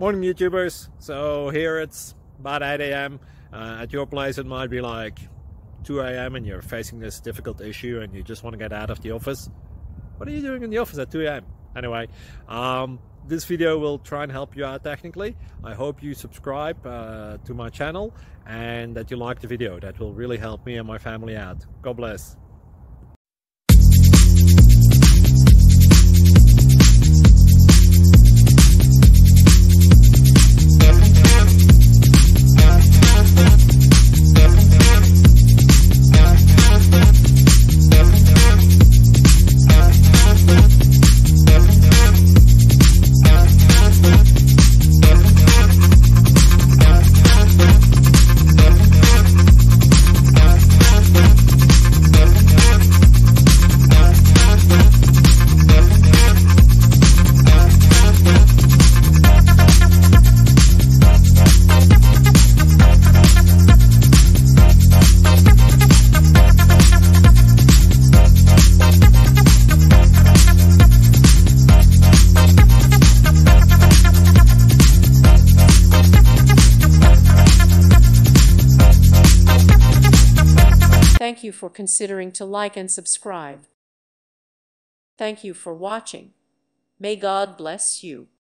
Morning YouTubers. So here it's about 8 a.m. At your place it might be like 2 a.m. and you're facing this difficult issue and you just want to get out of the office. What are you doing in the office at 2 a.m.? Anyway, this video will try and help you out technically. I hope you subscribe to my channel and that you like the video. That will really help me and my family out. God bless. Thank you for considering to like and subscribe. Thank you for watching. May God bless you.